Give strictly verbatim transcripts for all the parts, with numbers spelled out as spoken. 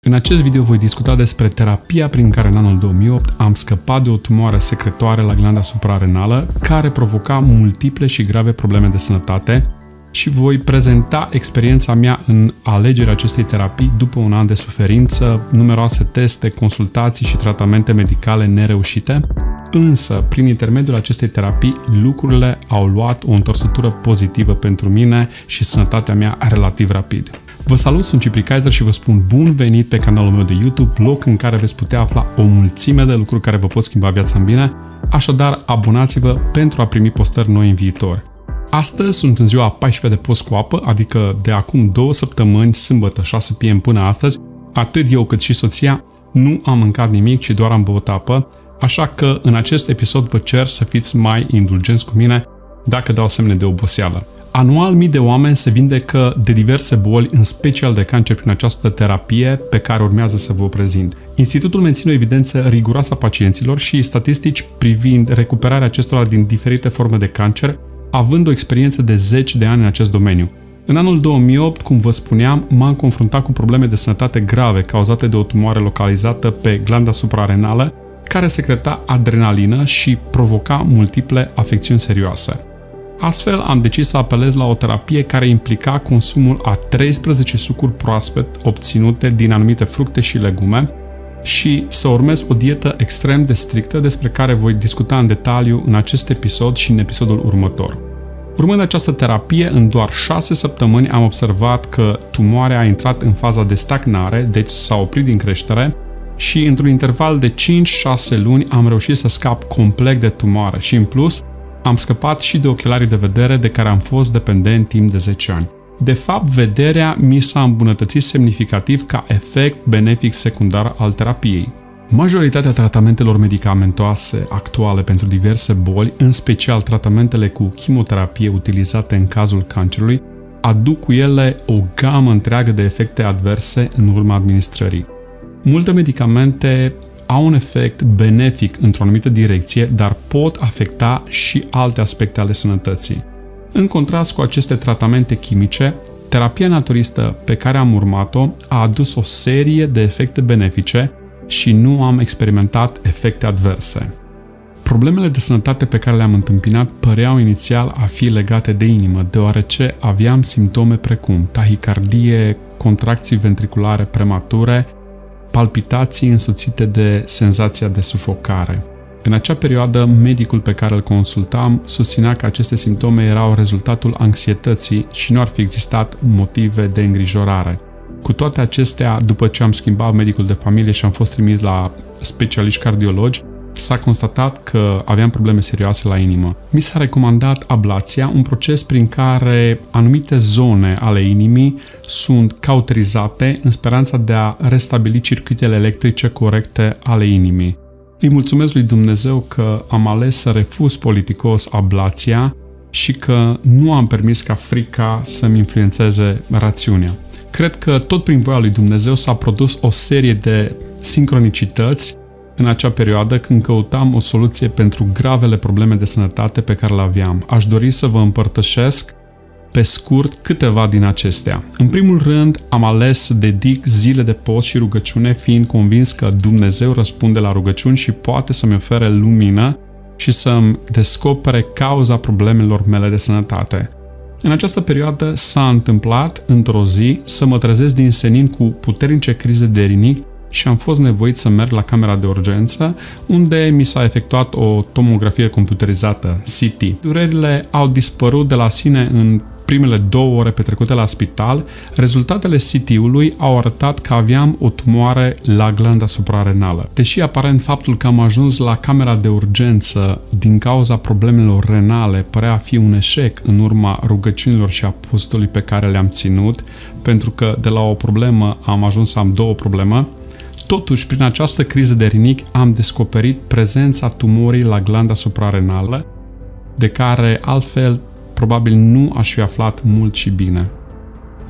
În acest video voi discuta despre terapia prin care în anul două mii opt am scăpat de o tumoare secretoare la glanda suprarenală care provoca multiple și grave probleme de sănătate și voi prezenta experiența mea în alegerea acestei terapii după un an de suferință, numeroase teste, consultații și tratamente medicale nereușite. Însă, prin intermediul acestei terapii, lucrurile au luat o întorsătură pozitivă pentru mine și sănătatea mea relativ rapid. Vă salut, sunt Cipri Kaiser și vă spun bun venit pe canalul meu de YouTube, loc în care veți putea afla o mulțime de lucruri care vă pot schimba viața în bine, așadar abonați-vă pentru a primi postări noi în viitor. Astăzi sunt în ziua a paisprezecea de post cu apă, adică de acum două săptămâni, sâmbătă șase p m până astăzi, atât eu cât și soția nu am mâncat nimic, ci doar am băut apă, așa că în acest episod vă cer să fiți mai indulgenți cu mine dacă dau semne de oboseală. Anual, mii de oameni se vindecă de diverse boli, în special de cancer, prin această terapie pe care urmează să vă o prezint. Institutul menține o evidență riguroasă a pacienților și statistici privind recuperarea acestora din diferite forme de cancer, având o experiență de zeci de ani în acest domeniu. În anul două mii opt, cum vă spuneam, m-am confruntat cu probleme de sănătate grave cauzate de o tumoare localizată pe glanda suprarenală, care secreta adrenalină și provoca multiple afecțiuni serioase. Astfel, am decis să apelez la o terapie care implica consumul a treisprezece sucuri proaspet obținute din anumite fructe și legume și să urmez o dietă extrem de strictă despre care voi discuta în detaliu în acest episod și în episodul următor. Urmând această terapie, în doar șase săptămâni am observat că tumoarea a intrat în faza de stagnare, deci s-a oprit din creștere, și într-un interval de cinci șase luni am reușit să scap complet de tumoare și, în plus, am scăpat și de ochelarii de vedere de care am fost dependent timp de zece ani. De fapt, vederea mi s-a îmbunătățit semnificativ ca efect benefic secundar al terapiei. Majoritatea tratamentelor medicamentoase actuale pentru diverse boli, în special tratamentele cu chimioterapie utilizate în cazul cancerului, aduc cu ele o gamă întreagă de efecte adverse în urma administrării. Multe medicamente au un efect benefic într-o anumită direcție, dar pot afecta și alte aspecte ale sănătății. În contrast cu aceste tratamente chimice, terapia naturistă pe care am urmat-o a adus o serie de efecte benefice și nu am experimentat efecte adverse. Problemele de sănătate pe care le-am întâmpinat păreau inițial a fi legate de inimă, deoarece aveam simptome precum tahicardie, contracții ventriculare premature, palpitații însoțite de senzația de sufocare. În acea perioadă, medicul pe care îl consultam susținea că aceste simptome erau rezultatul anxietății și nu ar fi existat motive de îngrijorare. Cu toate acestea, după ce am schimbat medicul de familie și am fost trimis la specialiști cardiologi, s-a constatat că aveam probleme serioase la inimă. Mi s-a recomandat ablația, un proces prin care anumite zone ale inimii sunt cauterizate în speranța de a restabili circuitele electrice corecte ale inimii. Îi mulțumesc lui Dumnezeu că am ales să refuz politicos ablația și că nu am permis ca frica să-mi influențeze rațiunea. Cred că tot prin voia lui Dumnezeu s-a produs o serie de sincronicități în acea perioadă când căutam o soluție pentru gravele probleme de sănătate pe care le aveam. Aș dori să vă împărtășesc pe scurt câteva din acestea. În primul rând, am ales să dedic zile de post și rugăciune, fiind convins că Dumnezeu răspunde la rugăciuni și poate să-mi ofere lumină și să-mi descopere cauza problemelor mele de sănătate. În această perioadă s-a întâmplat, într-o zi, să mă trezesc din senin cu puternice crize de rinic și am fost nevoit să merg la camera de urgență, unde mi s-a efectuat o tomografie computerizată, C T. Durerile au dispărut de la sine în primele două ore petrecute la spital. Rezultatele C T-ului au arătat că aveam o tumoare la glanda suprarenală. Deși aparent faptul că am ajuns la camera de urgență din cauza problemelor renale părea a fi un eșec în urma rugăciunilor și apostolii pe care le-am ținut, pentru că de la o problemă am ajuns să am două probleme, totuși, prin această criză de rinic am descoperit prezența tumorii la glanda suprarenală, de care altfel probabil nu aș fi aflat mult și bine.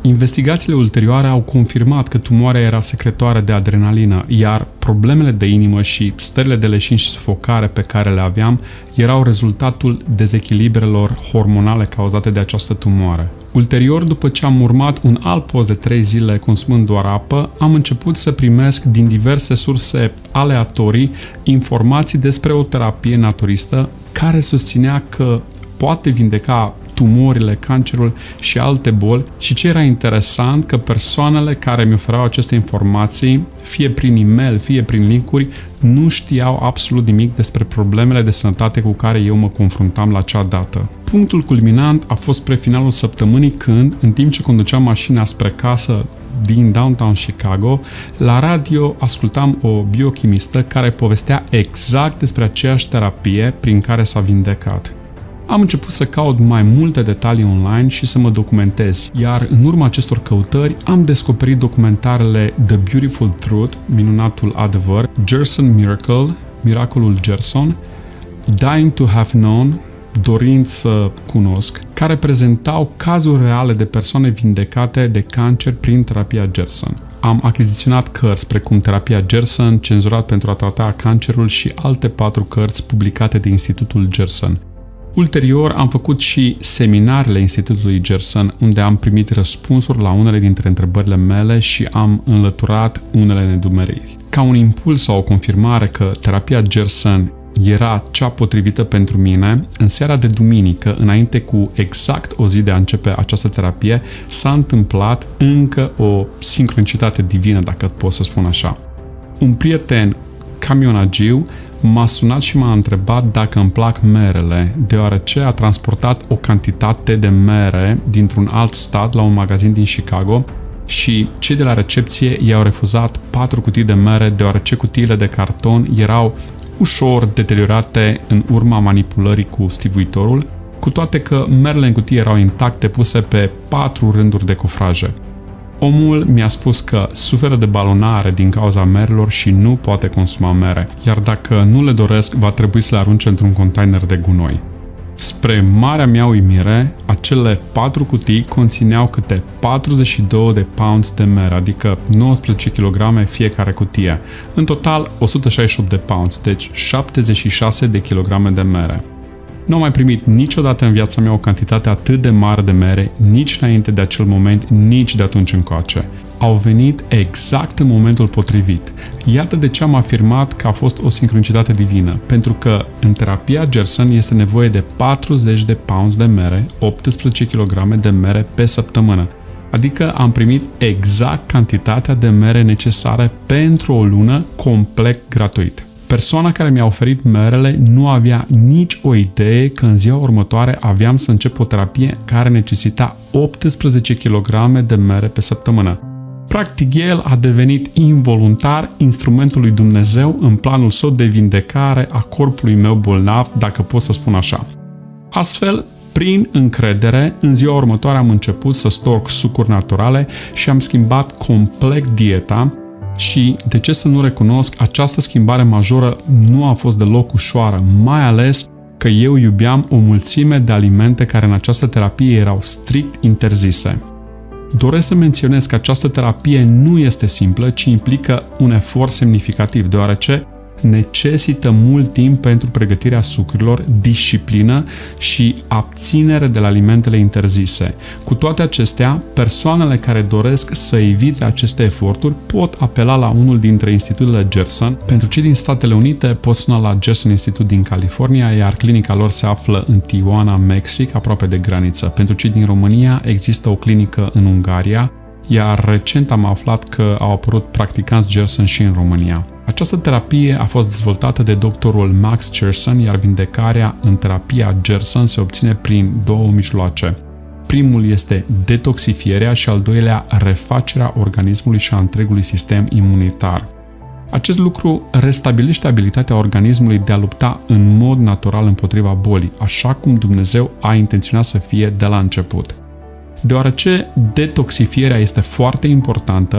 Investigațiile ulterioare au confirmat că tumoarea era secretoare de adrenalină, iar problemele de inimă și stările de leșin și sufocare pe care le aveam erau rezultatul dezechilibrelor hormonale cauzate de această tumoare. Ulterior, după ce am urmat un alt post de trei zile consumând doar apă, am început să primesc din diverse surse aleatorii informații despre o terapie naturistă care susținea că poate vindeca tumorile, cancerul și alte boli și ce era interesant că persoanele care mi oferau aceste informații, fie prin e-mail, fie prin linkuri, nu știau absolut nimic despre problemele de sănătate cu care eu mă confruntam la acea dată. Punctul culminant a fost spre finalul săptămânii când, în timp ce conduceam mașina spre casă din downtown Chicago, la radio ascultam o biochimistă care povestea exact despre aceeași terapie prin care s-a vindecat. Am început să caut mai multe detalii online și să mă documentez, iar în urma acestor căutări am descoperit documentarele The Beautiful Truth, Minunatul Adevăr, Gerson Miracle, Miracolul Gerson, Dying to Have Known, Dorind să cunosc, care prezentau cazuri reale de persoane vindecate de cancer prin terapia Gerson. Am achiziționat cărți precum Terapia Gerson, Cenzurat pentru a trata cancerul și alte patru cărți publicate de Institutul Gerson. Ulterior, am făcut și seminarele Institutului Gerson, unde am primit răspunsuri la unele dintre întrebările mele și am înlăturat unele nedumeriri. Ca un impuls sau o confirmare că terapia Gerson era cea potrivită pentru mine, în seara de duminică, înainte cu exact o zi de a începe această terapie, s-a întâmplat încă o sincronicitate divină, dacă pot să spun așa. Un prieten camionagiu m-a sunat și m-a întrebat dacă îmi plac merele, deoarece a transportat o cantitate de mere dintr-un alt stat la un magazin din Chicago și cei de la recepție i-au refuzat patru cutii de mere deoarece cutiile de carton erau ușor deteriorate în urma manipulării cu stivuitorul, cu toate că merele în cutie erau intacte puse pe patru rânduri de cofraje. Omul mi-a spus că suferă de balonare din cauza merelor și nu poate consuma mere, iar dacă nu le doresc, va trebui să le arunce într-un container de gunoi. Spre marea mea uimire, acele patru cutii conțineau câte patruzeci și doi de pounds de mere, adică nouăsprezece kilograme fiecare cutie. În total o sută șaizeci și opt de pounds, deci șaptezeci și șase de kilograme de mere. Nu am mai primit niciodată în viața mea o cantitate atât de mare de mere, nici înainte de acel moment, nici de atunci încoace. Au venit exact în momentul potrivit. Iată de ce am afirmat că a fost o sincronicitate divină, pentru că în terapia Gerson este nevoie de patruzeci de pounds de mere, optsprezece kilograme de mere pe săptămână. Adică am primit exact cantitatea de mere necesare pentru o lună complet gratuit. Persoana care mi-a oferit merele nu avea nici o idee că în ziua următoare aveam să încep o terapie care necesita optsprezece kilograme de mere pe săptămână. Practic, el a devenit involuntar instrumentul lui Dumnezeu în planul său de vindecare a corpului meu bolnav, dacă pot să spun așa. Astfel, prin încredere, în ziua următoare am început să storc sucuri naturale și am schimbat complet dieta. Și, de ce să nu recunosc, această schimbare majoră nu a fost deloc ușoară, mai ales că eu iubeam o mulțime de alimente care în această terapie erau strict interzise. Doresc să menționez că această terapie nu este simplă, ci implică un efort semnificativ, deoarece necesită mult timp pentru pregătirea sucurilor, disciplină și abținere de la alimentele interzise. Cu toate acestea, persoanele care doresc să evite aceste eforturi pot apela la unul dintre institutele Gerson. Pentru cei din Statele Unite pot suna la Gerson Institute din California, iar clinica lor se află în Tijuana, Mexic, aproape de graniță. Pentru cei din România există o clinică în Ungaria, iar recent am aflat că au apărut practicanți Gerson și în România. Această terapie a fost dezvoltată de doctorul Max Gerson, iar vindecarea în terapia Gerson se obține prin două mijloace. Primul este detoxifierea și al doilea refacerea organismului și a întregului sistem imunitar. Acest lucru restabilește abilitatea organismului de a lupta în mod natural împotriva bolii, așa cum Dumnezeu a intenționat să fie de la început. Deoarece detoxifierea este foarte importantă,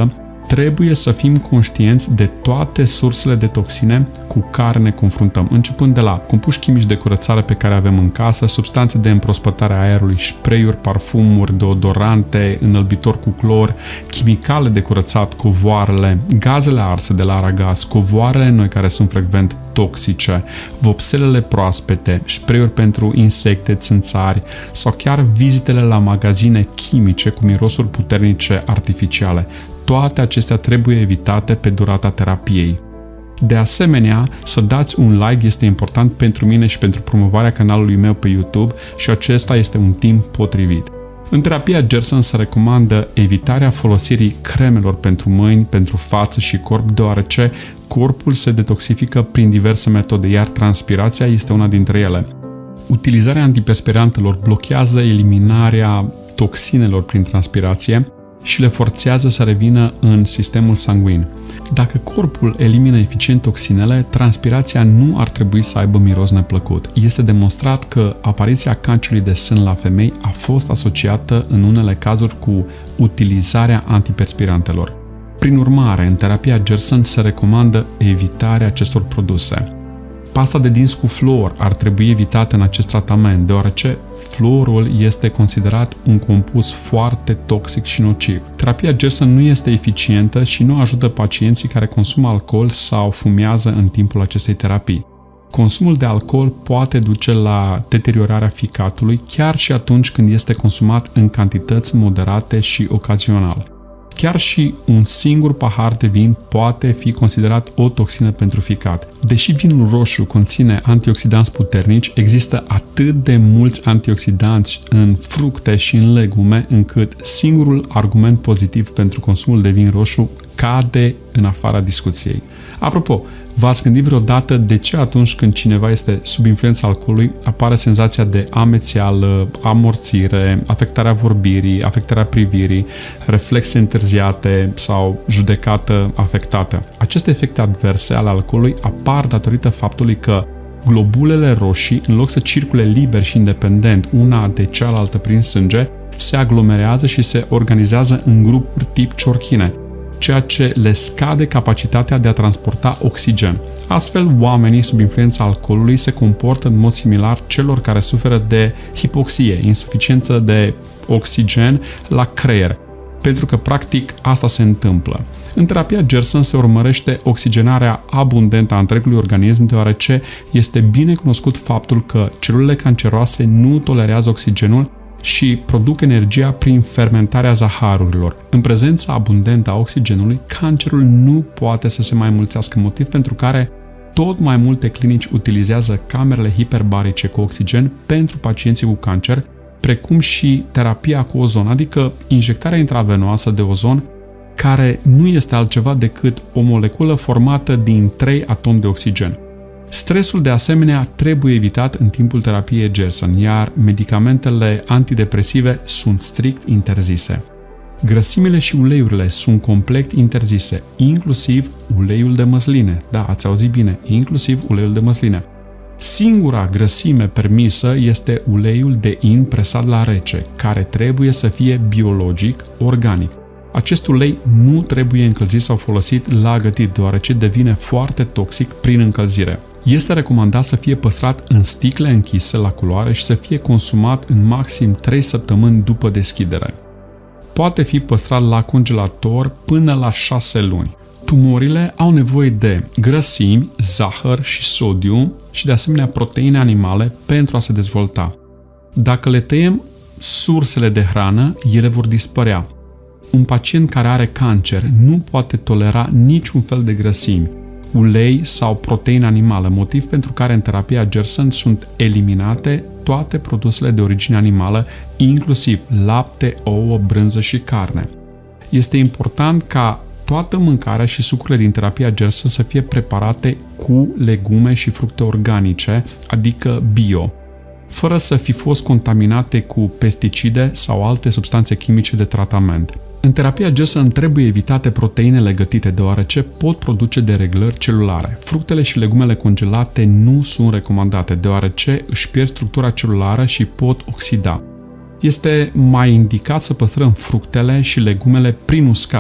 trebuie să fim conștienți de toate sursele de toxine cu care ne confruntăm, începând de la compuși chimici de curățare pe care avem în casă, substanțe de împrospătare a aerului, spray-uri, parfumuri, deodorante, înălbitori cu clor, chimicale de curățat, covoarele, gazele arse de la aragaz, covoarele noi care sunt frecvent toxice, vopselele proaspete, spray-uri pentru insecte, țânțari sau chiar vizitele la magazine chimice cu mirosuri puternice artificiale. Toate acestea trebuie evitate pe durata terapiei. De asemenea, să dați un like este important pentru mine și pentru promovarea canalului meu pe YouTube și acesta este un timp potrivit. În terapia Gerson se recomandă evitarea folosirii cremelor pentru mâini, pentru față și corp, deoarece corpul se detoxifică prin diverse metode, iar transpirația este una dintre ele. Utilizarea antiperspirantelor blochează eliminarea toxinelor prin transpirație și le forțează să revină în sistemul sanguin. Dacă corpul elimină eficient toxinele, transpirația nu ar trebui să aibă miros neplăcut. Este demonstrat că apariția cancerului de sân la femei a fost asociată în unele cazuri cu utilizarea antiperspirantelor. Prin urmare, în terapia Gerson se recomandă evitarea acestor produse. Pasta de dinți cu fluor ar trebui evitată în acest tratament, deoarece fluorul este considerat un compus foarte toxic și nociv. Terapia Gerson nu este eficientă și nu ajută pacienții care consumă alcool sau fumează în timpul acestei terapii. Consumul de alcool poate duce la deteriorarea ficatului chiar și atunci când este consumat în cantități moderate și ocazional. Chiar și un singur pahar de vin poate fi considerat o toxină pentru ficat. Deși vinul roșu conține antioxidanți puternici, există atât de mulți antioxidanți în fructe și în legume, încât singurul argument pozitiv pentru consumul de vin roșu cade în afara discuției. Apropo, v-ați gândit vreodată de ce atunci când cineva este sub influența alcoolului apare senzația de amețeală, amorțire, afectarea vorbirii, afectarea privirii, reflexe întârziate sau judecată afectată? Aceste efecte adverse ale alcoolului apar datorită faptului că globulele roșii, în loc să circule liber și independent una de cealaltă prin sânge, se aglomerează și se organizează în grupuri tip ciorchine, ceea ce le scade capacitatea de a transporta oxigen. Astfel, oamenii sub influența alcoolului se comportă în mod similar celor care suferă de hipoxie, insuficiență de oxigen la creier, pentru că practic asta se întâmplă. În terapia Gerson se urmărește oxigenarea abundentă a întregului organism, deoarece este bine cunoscut faptul că celulele canceroase nu tolerează oxigenul și produc energia prin fermentarea zaharurilor. În prezența abundentă a oxigenului, cancerul nu poate să se mai mulțească, motiv pentru care tot mai multe clinici utilizează camerele hiperbarice cu oxigen pentru pacienții cu cancer, precum și terapia cu ozon, adică injectarea intravenoasă de ozon, care nu este altceva decât o moleculă formată din trei atomi de oxigen. Stresul, de asemenea, trebuie evitat în timpul terapiei Gerson, iar medicamentele antidepresive sunt strict interzise. Grăsimile și uleiurile sunt complet interzise, inclusiv uleiul de măsline. Da, ați auzit bine, inclusiv uleiul de măsline. Singura grăsime permisă este uleiul de in presat la rece, care trebuie să fie biologic, organic. Acest ulei nu trebuie încălzit sau folosit la gătit, deoarece devine foarte toxic prin încălzire. Este recomandat să fie păstrat în sticle închise la culoare și să fie consumat în maxim trei săptămâni după deschidere. Poate fi păstrat la congelator până la șase luni. Tumorile au nevoie de grăsimi, zahăr și sodiu și de asemenea proteine animale pentru a se dezvolta. Dacă le tăiem sursele de hrană, ele vor dispărea. Un pacient care are cancer nu poate tolera niciun fel de grăsimi, ulei sau proteine animală, motiv pentru care în terapia Gerson sunt eliminate toate produsele de origine animală, inclusiv lapte, ouă, brânză și carne. Este important ca toată mâncarea și sucurile din terapia Gerson să fie preparate cu legume și fructe organice, adică bio, fără să fi fost contaminate cu pesticide sau alte substanțe chimice de tratament. În terapia Gerson trebuie evitate proteinele gătite, deoarece pot produce dereglări celulare. Fructele și legumele congelate nu sunt recomandate, deoarece își pierd structura celulară și pot oxida. Este mai indicat să păstrăm fructele și legumele prin uscare.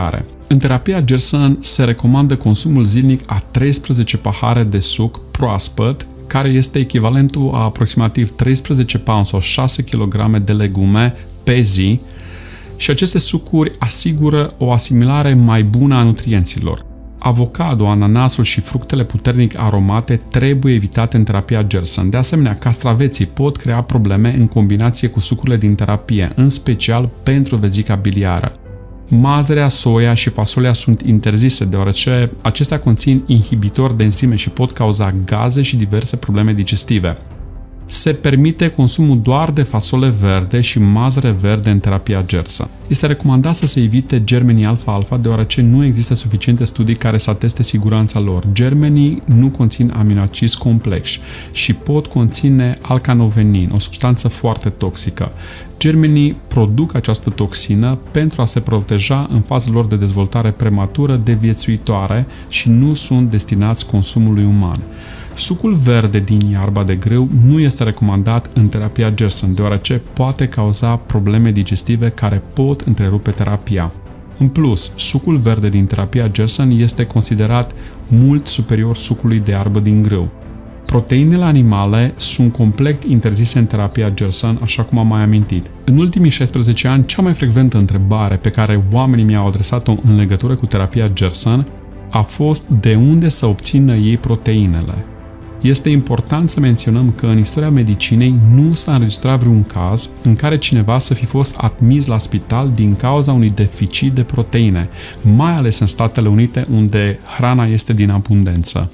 În terapia Gerson se recomandă consumul zilnic a treisprezece pahare de suc proaspăt, care este echivalentul a aproximativ treisprezece pounds sau șase kilograme de legume pe zi, și aceste sucuri asigură o asimilare mai bună a nutrienților. Avocado, ananasul și fructele puternic aromate trebuie evitate în terapia Gerson. De asemenea, castraveții pot crea probleme în combinație cu sucurile din terapie, în special pentru vezica biliară. Mazărea, soia și fasolea sunt interzise, deoarece acestea conțin inhibitori de enzime și pot cauza gaze și diverse probleme digestive. Se permite consumul doar de fasole verde și mazăre verde în terapia Gerson. Este recomandat să se evite germenii alfa-alfa, deoarece nu există suficiente studii care să ateste siguranța lor. Germenii nu conțin aminoacizi complexi și pot conține alcanovenin, o substanță foarte toxică. Germenii produc această toxină pentru a se proteja în faza lor de dezvoltare prematură de viețuitoare și nu sunt destinați consumului uman. Sucul verde din iarba de grâu nu este recomandat în terapia Gerson, deoarece poate cauza probleme digestive care pot întrerupe terapia. În plus, sucul verde din terapia Gerson este considerat mult superior sucului de iarbă din grâu. Proteinele animale sunt complet interzise în terapia Gerson, așa cum am mai amintit. În ultimii șaisprezece ani, cea mai frecventă întrebare pe care oamenii mi-au adresat-o în legătură cu terapia Gerson a fost de unde să obțină ei proteinele. Este important să menționăm că în istoria medicinei nu s-a înregistrat vreun caz în care cineva să fi fost admis la spital din cauza unui deficit de proteine, mai ales în Statele Unite, unde hrana este din abundență.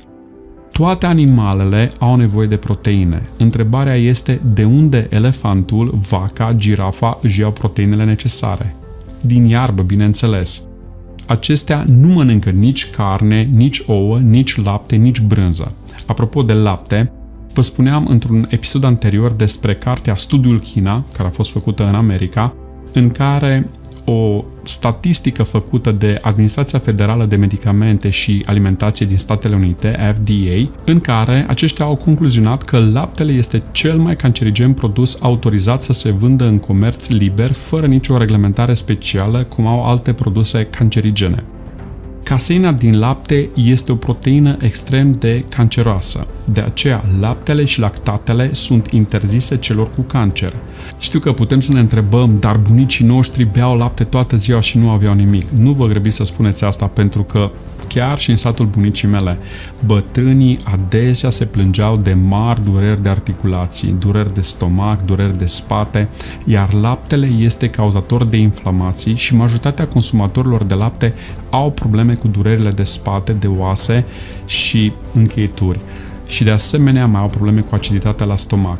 Toate animalele au nevoie de proteine. Întrebarea este de unde elefantul, vaca, girafa își iau proteinele necesare. Din iarbă, bineînțeles. Acestea nu mănâncă nici carne, nici ouă, nici lapte, nici brânză. Apropo de lapte, vă spuneam într-un episod anterior despre cartea Studiul China, care a fost făcută în America, în care o statistică făcută de Administrația Federală de Medicamente și Alimentație din Statele Unite, F D A, în care aceștia au concluzionat că laptele este cel mai cancerigen produs autorizat să se vândă în comerț liber, fără nicio reglementare specială, cum au alte produse cancerigene. Caseina din lapte este o proteină extrem de canceroasă. De aceea, laptele și lactatele sunt interzise celor cu cancer. Știu că putem să ne întrebăm, dar bunicii noștri beau lapte toată ziua și nu aveau nimic. Nu vă grăbiți să spuneți asta, pentru că chiar și în satul bunicii mele, bătrânii adesea se plângeau de mari dureri de articulații, dureri de stomac, dureri de spate, iar laptele este cauzator de inflamații și majoritatea consumatorilor de lapte au probleme cu durerile de spate, de oase și încheieturi. Și de asemenea mai au probleme cu aciditatea la stomac.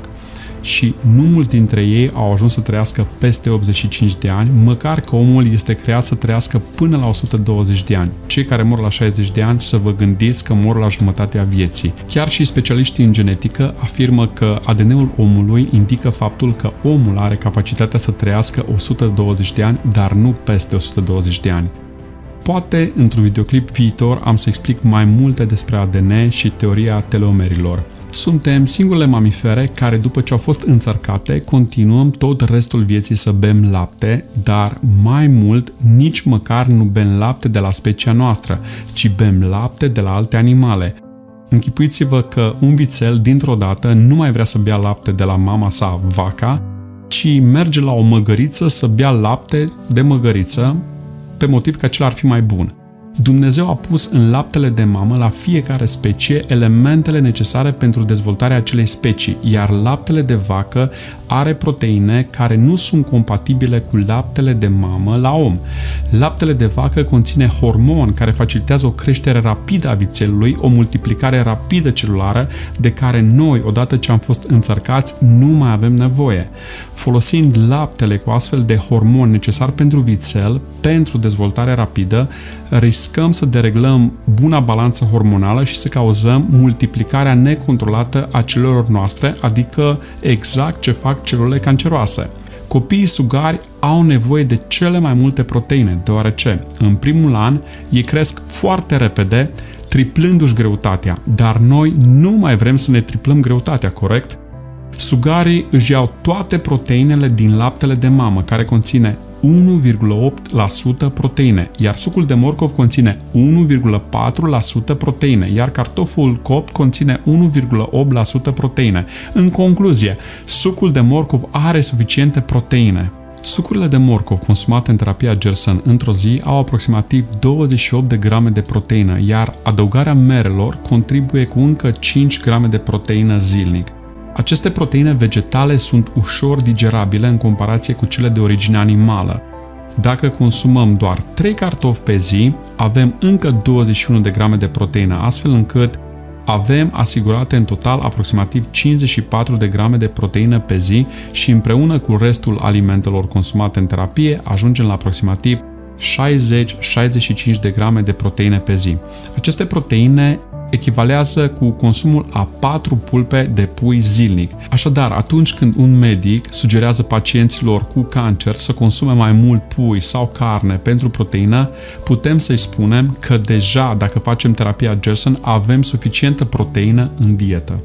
Și nu mulți dintre ei au ajuns să trăiască peste optzeci și cinci de ani, măcar că omul este creat să trăiască până la o sută douăzeci de ani. Cei care mor la șaizeci de ani, să vă gândiți că mor la jumătatea vieții. Chiar și specialiștii în genetică afirmă că A D N-ul omului indică faptul că omul are capacitatea să trăiască o sută douăzeci de ani, dar nu peste o sută douăzeci de ani. Poate, într-un videoclip viitor, am să explic mai multe despre A D N și teoria telomerilor. Suntem singurele mamifere care, după ce au fost înțărcate, continuăm tot restul vieții să bem lapte, dar mai mult, nici măcar nu bem lapte de la specia noastră, ci bem lapte de la alte animale. Închipuiți-vă că un vițel, dintr-o dată, nu mai vrea să bea lapte de la mama sa, vaca, ci merge la o măgăriță să bea lapte de măgăriță, pe motiv că acela ar fi mai bun. Dumnezeu a pus în laptele de mamă la fiecare specie elementele necesare pentru dezvoltarea acelei specii, iar laptele de vacă are proteine care nu sunt compatibile cu laptele de mamă la om. Laptele de vacă conține hormoni care facilitează o creștere rapidă a vițelului, o multiplicare rapidă celulară, de care noi, odată ce am fost înțărcați, nu mai avem nevoie. Folosind laptele cu astfel de hormoni necesari pentru vițel, pentru dezvoltare rapidă, riscăm să dereglăm buna balanță hormonală și să cauzăm multiplicarea necontrolată a celulelor noastre, adică exact ce fac celulele canceroase. Copiii sugari au nevoie de cele mai multe proteine, deoarece în primul an ei cresc foarte repede, triplându-și greutatea, dar noi nu mai vrem să ne triplăm greutatea, corect? Sugarii își iau toate proteinele din laptele de mamă, care conține unu virgulă opt la sută proteine, iar sucul de morcov conține unu virgulă patru la sută proteine, iar cartoful copt conține unu virgulă opt la sută proteine. În concluzie, sucul de morcov are suficiente proteine. Sucurile de morcov consumate în terapia Gerson într-o zi au aproximativ douăzeci și opt de grame de proteină, iar adăugarea merelor contribuie cu încă cinci grame de proteină zilnic. Aceste proteine vegetale sunt ușor digerabile în comparație cu cele de origine animală. Dacă consumăm doar trei cartofi pe zi, avem încă douăzeci și unu de grame de proteină, astfel încât avem asigurate în total aproximativ cincizeci și patru de grame de proteină pe zi și împreună cu restul alimentelor consumate în terapie ajungem la aproximativ șaizeci șaizeci și cinci de grame de proteine pe zi. Aceste proteine echivalează cu consumul a patru pulpe de pui zilnic. Așadar, atunci când un medic sugerează pacienților cu cancer să consume mai mult pui sau carne pentru proteină, putem să-i spunem că deja, dacă facem terapia Gerson, avem suficientă proteină în dietă.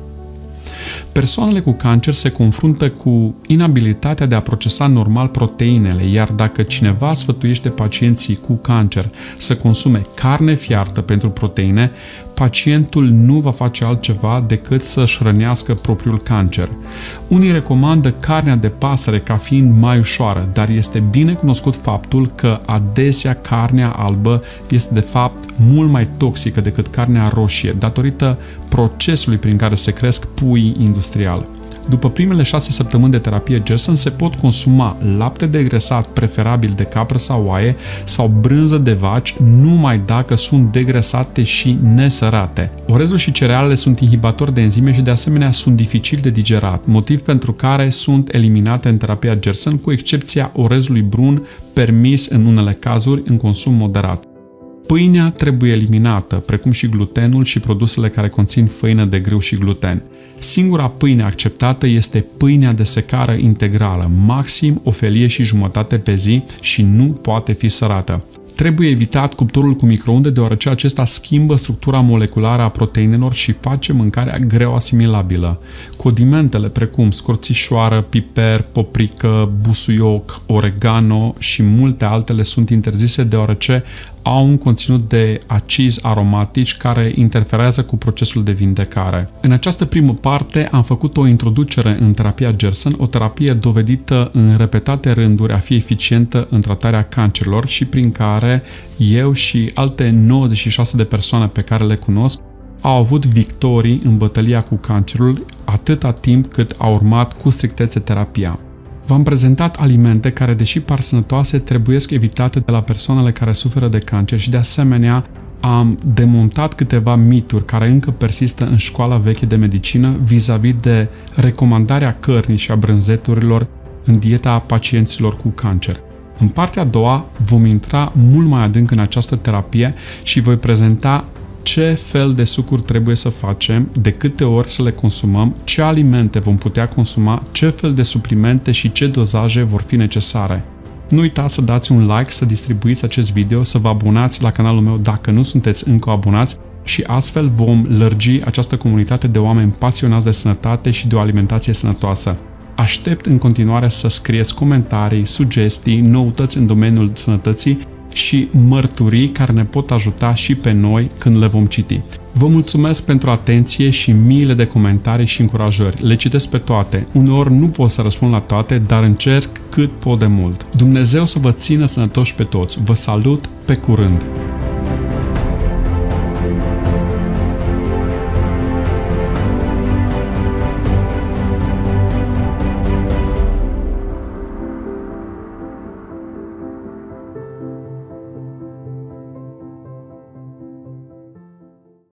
Persoanele cu cancer se confruntă cu inabilitatea de a procesa normal proteinele, iar dacă cineva sfătuiește pacienții cu cancer să consume carne fiartă pentru proteine, pacientul nu va face altceva decât să-și rănească propriul cancer. Unii recomandă carnea de pasăre ca fiind mai ușoară, dar este bine cunoscut faptul că adesea carnea albă este de fapt mult mai toxică decât carnea roșie, datorită procesului prin care se cresc puii industrial. După primele șase săptămâni de terapie Gerson se pot consuma lapte degresat, preferabil de capră sau oaie, sau brânză de vaci, numai dacă sunt degresate și nesărate. Orezul și cerealele sunt inhibitori de enzime și de asemenea sunt dificil de digerat, motiv pentru care sunt eliminate în terapia Gerson, cu excepția orezului brun, permis în unele cazuri în consum moderat. Pâinea trebuie eliminată, precum și glutenul și produsele care conțin făină de grâu și gluten. Singura pâine acceptată este pâinea de secară integrală, maxim o felie și jumătate pe zi și nu poate fi sărată. Trebuie evitat cuptorul cu microunde, deoarece acesta schimbă structura moleculară a proteinelor și face mâncarea greu asimilabilă. Condimentele precum scorțișoară, piper, paprică, busuioc, oregano și multe altele sunt interzise deoarece au un conținut de acizi aromatici care interferează cu procesul de vindecare. În această primă parte am făcut o introducere în terapia Gerson, o terapie dovedită în repetate rânduri a fi eficientă în tratarea cancerelor și prin care eu și alte nouăzeci și șase de persoane pe care le cunosc au avut victorii în bătălia cu cancerul atâta timp cât a urmat cu strictețe terapia. V-am prezentat alimente care, deși par sănătoase, trebuiesc evitate de la persoanele care suferă de cancer și, de asemenea, am demontat câteva mituri care încă persistă în școala veche de medicină vis-a-vis de recomandarea cărnii și a brânzeturilor în dieta pacienților cu cancer. În partea a doua vom intra mult mai adânc în această terapie și voi prezenta ce fel de sucuri trebuie să facem, de câte ori să le consumăm, ce alimente vom putea consuma, ce fel de suplimente și ce dozaje vor fi necesare. Nu uitați să dați un like, să distribuiți acest video, să vă abonați la canalul meu dacă nu sunteți încă abonați și astfel vom lărgi această comunitate de oameni pasionați de sănătate și de o alimentație sănătoasă. Aștept în continuare să scrieți comentarii, sugestii, noutăți în domeniul sănătății și mărturii care ne pot ajuta și pe noi când le vom citi. Vă mulțumesc pentru atenție și miile de comentarii și încurajări. Le citesc pe toate. Uneori nu pot să răspund la toate, dar încerc cât pot de mult. Dumnezeu să vă țină sănătoși pe toți. Vă salut, pe curând!